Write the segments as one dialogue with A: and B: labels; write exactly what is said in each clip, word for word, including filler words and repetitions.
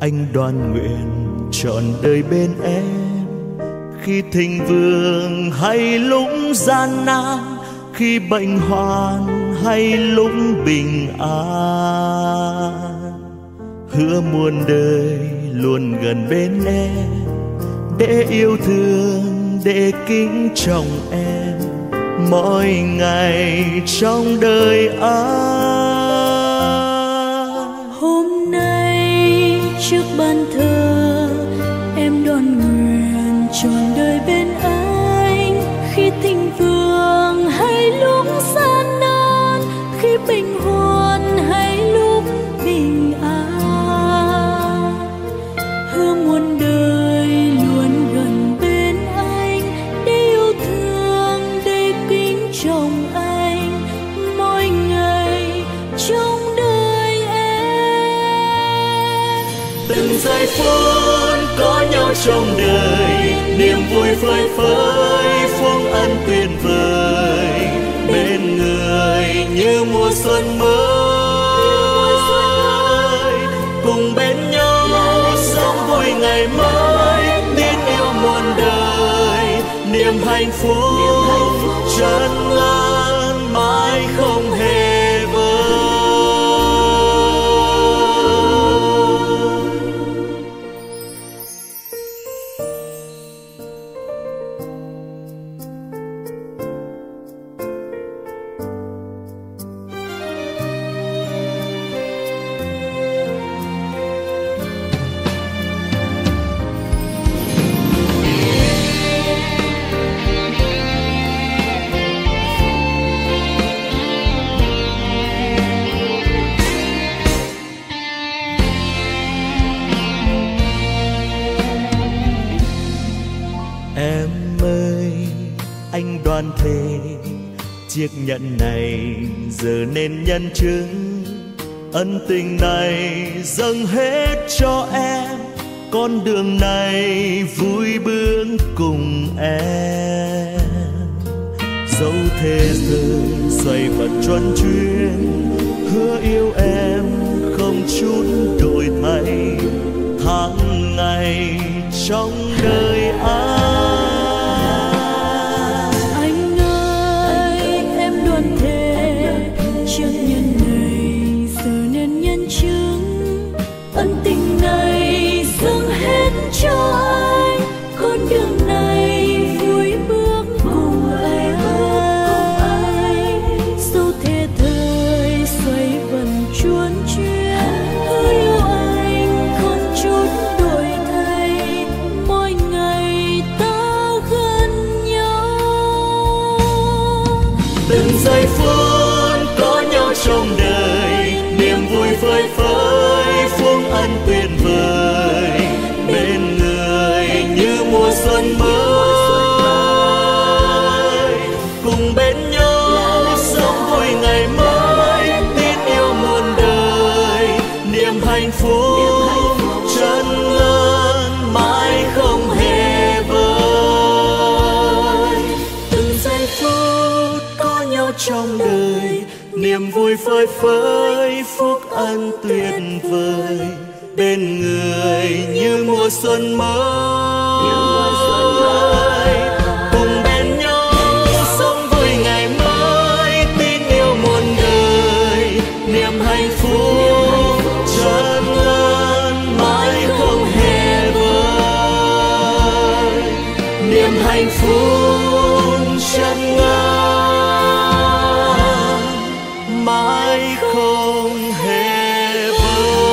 A: anh đoan nguyện trọn đời bên em, khi thịnh vượng hay lúc gian nan, khi bệnh hoạn hay lúc bình an. Hứa muôn đời luôn gần bên em, để yêu thương, để kính trọng em mỗi ngày trong đời anh.
B: Hôm nay trước ban thờ em đoan nguyện trọn đời bên anh, khi thịnh vượng hay lúc gian nan, khi bình hoạn hay lúc bình an. Hứa muôn đời luôn gần bên anh, để yêu thương, để kính trọng anh mỗi ngày trong đời em.
A: Từng giây phút có nhau trong đời, niềm vui phơi phới phúc ân tuyệt vời, bên người như mùa xuân mới, cùng bên nhau sống vui ngày mới, tin yêu muôn đời, niềm hạnh phúc chân ngân mãi không hề vơi. Em ơi, anh đoan thề chiếc nhẫn này giờ nên nhân chứng, ân tình này dâng hết cho em, con đường này vui bước cùng em. Dẫu thế giới xoay vần truân chuyên, hứa yêu em không chút đổi thay, tháng ngày trong đời anh.
B: Anh ơi, em đoan thề chiếc nhẫn này giờ nên nhân chứng, ân tình này dâng hết cho anh, con đường này vui bước cùng anh. Dẫu thế thời xoay vần chuồn chuyên, hứa yêu anh không chút đổi thay, mỗi ngày ta gần nhau.
A: Từng giây phút có nhau trong đời, niềm vui phơi phới phúc ân tuyệt vời, bên người như mùa xuân mới, cùng bên nhau sống vui ngày mới, tin yêu muôn đời, niềm hạnh phúc chân ngân mãi không hề vơi. Từng giây phút có nhau trong đời, niềm vui phơi phới phúc ân tuyệt vời, bên người như mùa xuân mới, cùng bên nhau sống vui ngày mới, tin yêu muôn đời, niềm hạnh phúc chân ngân mãi không hề vơi, niềm hạnh phúc chân ngân mãi không hề vơi.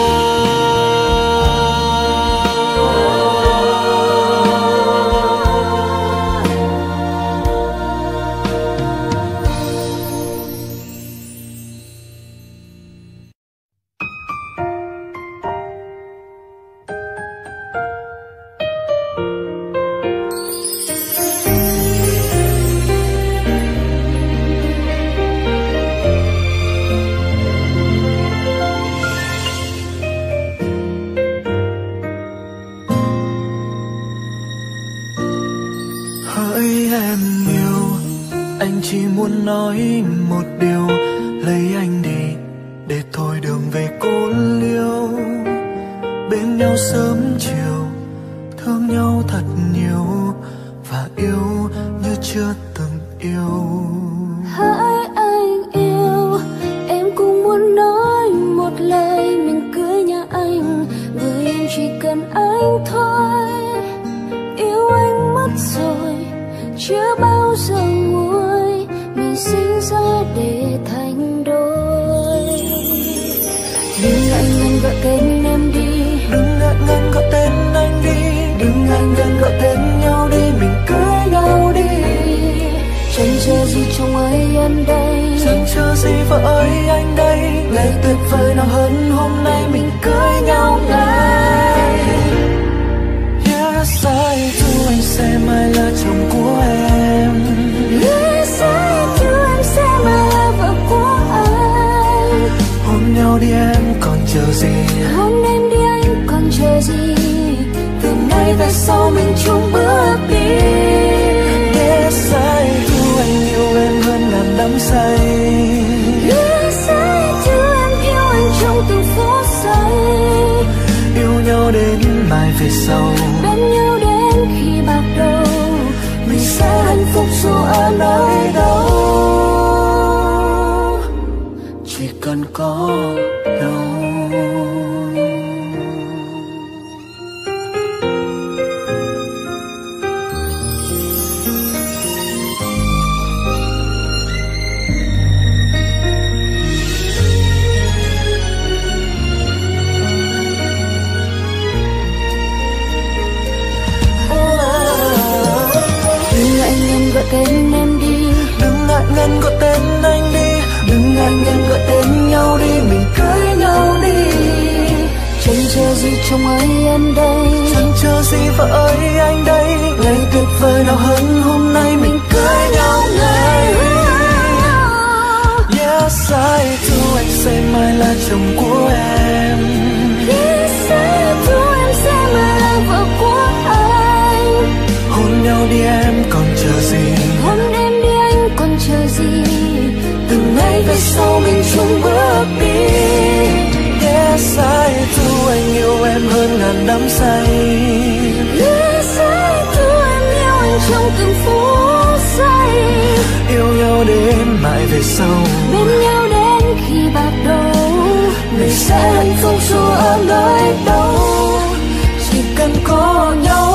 C: chỉ muốn nói một điều, lấy anh đi để thôi đường về cô liêu. Bên nhau sớm chiều, thương nhau thật nhiều và yêu như chưa từng yêu.
B: Hỡi anh yêu, em cũng muốn nói một lời mình cưới nhà anh, với em chỉ cần anh thôi. Yêu anh mất rồi, chưa bao giờ nguôi, mình sinh ra để thành đôi. Đừng ngại ngần gọi tên em đi,
C: Đừng ngại ngần gọi tên anh đi, đừng ngại ngần gọi tên nhau đi, mình cưới nhau đi.
B: Chẳng chờ gì chồng ơi em đây,
C: Chẳng chờ gì vợ ơi anh đây, ngày tuyệt vời nào hơn hôm nay mình cưới nhau ngay. Yes, I do, anh sẽ mãi là chồng của em.
B: Yes, I do, em sẽ mãi là vợ của anh.
C: Hôn nhau đi em còn chờ gì,
B: Hôn em đi anh còn chờ gì, từ nay về sau mình chung bước đi.
C: Yes, I do, anh yêu em hơn ngàn đắm say.
B: Yes, I do, em yêu anh trong từng phút giây.
C: Yêu nhau đến mai về sau,
B: Bên nhau đến khi bạc đầu,
C: mình sẽ hạnh phúc dù ở nơi đâu, chỉ cần có nhau.
B: gọi tên em đi,
C: Đừng ngại ngần gọi tên anh đi, đừng ngại ngần gọi tên nhau đi, mình cưới nhau đi.
B: Chẳng chờ gì chồng ơi em đây,
C: Chẳng chờ gì vợ ơi anh đây, ngày tuyệt vời nào hơn hôm nay mình cưới nhau ngay. Yes, I do, anh sẽ mãi là chồng của em.
B: Yes, I do, em sẽ mãi là vợ của anh.
C: Hôn nhau đi em còn chờ gì,
B: hôn em đi anh còn chờ gì,
C: từ nay về sau mình chung bước đi. Yes, I do, anh yêu em hơn ngàn đắm say.
B: Yes, I do, em yêu anh trong từng phút giây.
C: Yêu nhau đến mãi về sau,
B: bên nhau đến khi bạc đầu,
C: mình sẽ hạnh phúc dù ở nơi đâu, chỉ cần có nhau.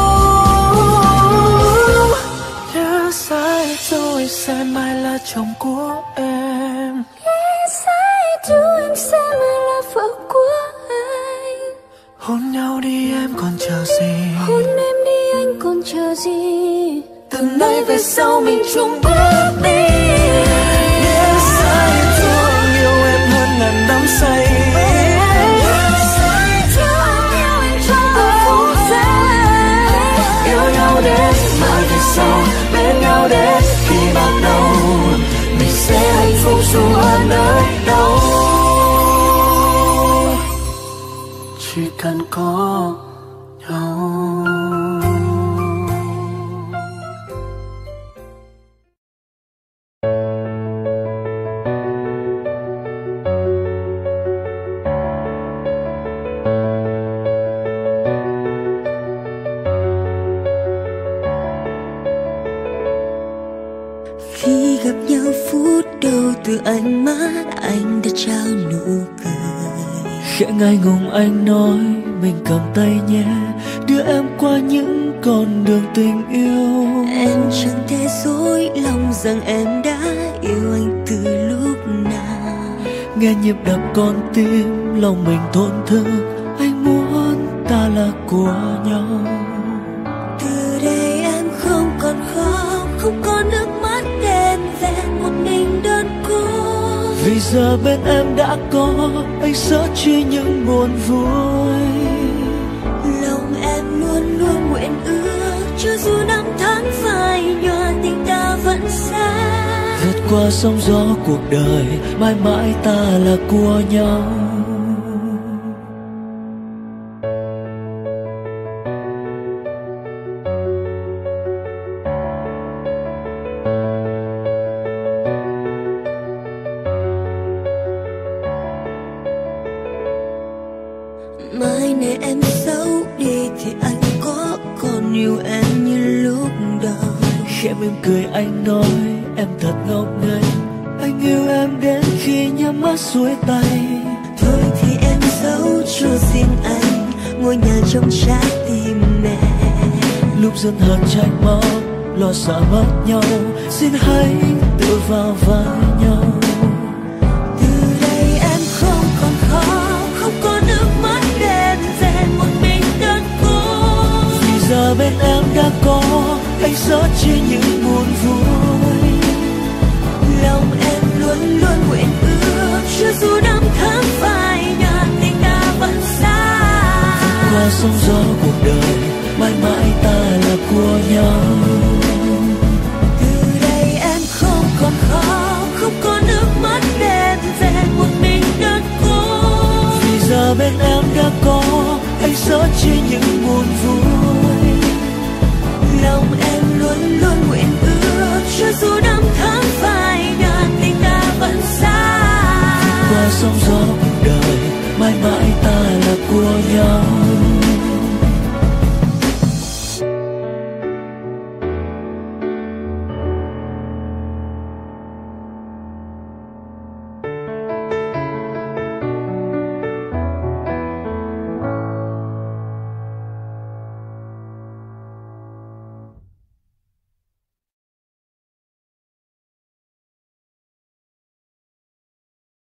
C: Yes, I do, anh sẽ mãi là chồng của em.
B: Yes, I do, em sẽ mãi là vợ của anh.
C: Hôn nhau đi em còn chờ gì,
B: hôn em đi anh còn chờ gì,
C: từ nay về sau mình chung bước đi. Yes, I do, anh yêu em hơn ngàn đắm say.
B: Yes, I do, anh yêu anh trong từng phút giây.
C: Yêu nhau đến mãi về sau, bên nhau đến khi bạc đầu, mình sẽ hạnh phúc dù ở nơi đâu, chỉ cần có nhau.
D: Khi gặp nhau phút đầu từ ánh mắt anh đã trao nụ cười.
A: Khẽ ngại ngùng anh nói mình cầm tay nhé, đưa em qua những con đường tình yêu.
D: Em chẳng thể dối lòng rằng em đã yêu anh từ lúc nào.
A: Nghe nhịp đập con tim lòng mình thổn thức, anh muốn ta là của nhau.
D: Từ đây em không còn khóc, không có nước mắt đen vẹn một mình đơn côi.
A: Vì giờ bên em đã có anh sợ chia những buồn vui.
D: Lòng em luôn luôn nguyện ước, cho dù năm tháng phai nhòa tình ta vẫn xa.
A: Vượt qua sóng gió cuộc đời, mãi mãi ta là của nhau.
D: Mai này em
C: Khẽ mỉm cười anh nói em thật ngốc nghếch, anh yêu em đến khi nhắm mắt xuôi tay.
D: Thôi thì em giấu cho riêng anh ngôi nhà trong trái tim mẹ.
C: Lúc dân hờn tranh máu lo sợ mất nhau, xin hãy tự vào vai nhau.
D: Từ đây em không còn khó, không có nước mắt đen rèn một mình đơn cô.
C: Vì giờ bên em đã có anh sớt chia những buồn vui.
D: Lòng em luôn luôn nguyện ước cho dù năm tháng phai nhạt tình ta vẫn xa.
C: Qua sóng gió cuộc đời mãi mãi ta là của nhau.
D: Từ đây em không còn khó, không có nước mắt đen rèn một mình đơn cô.
C: Vì giờ bên em đã có anh sớt chia những buồn vui.
D: Lòng em